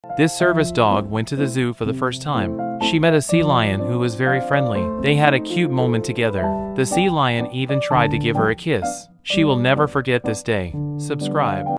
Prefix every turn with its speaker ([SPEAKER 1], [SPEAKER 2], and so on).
[SPEAKER 1] This service dog went to the zoo for the first time. She met a sea lion who was very friendly. They had a cute moment together. The sea lion even tried to give her a kiss. She will never forget this day. Subscribe.